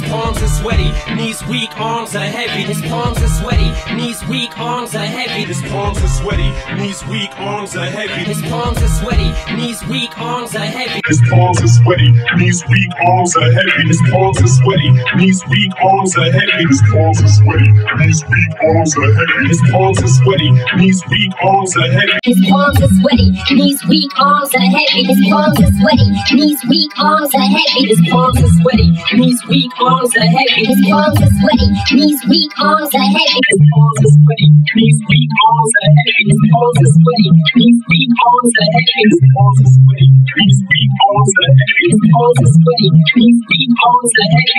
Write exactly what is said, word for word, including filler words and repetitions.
palms are sweaty, knees weak, arms are heavy. His palms are sweaty, knees weak, arms are heavy. His palms are sweaty, knees weak, arms are heavy. His palms are sweaty, knees weak, arms are heavy. His palms are sweaty, knees weak, arms are heavy. His palms are sweaty, knees weak, arms are heavy. His palms are sweaty, knees weak, arms are heavy. His palms are sweaty, knees weak, arms are heavy. His palms are sweaty, knees weak, arms are heavy. His palms are sweaty, knees weak, arms are heavy. His palms are sweaty, knees weak, arms are heavy. His palms are sweaty, knees weak, arms are heavy. His palms are sweaty, knees weak, arms are heavy. His palms are sweaty, knees weak, arms are heavy. His palms are sweaty, knees weak, arms are heavy. His palms are sweaty, knees weak, arms are heavy.